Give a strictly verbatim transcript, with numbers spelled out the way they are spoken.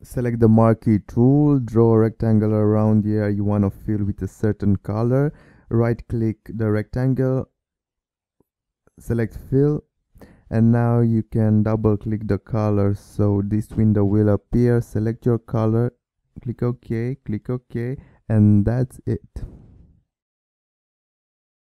Select the marquee tool, draw a rectangle around the area you want to fill with a certain color. Right click the rectangle, select fill, and now you can double click the color so this window will appear. Select your color, click OK, click OK, and that's it.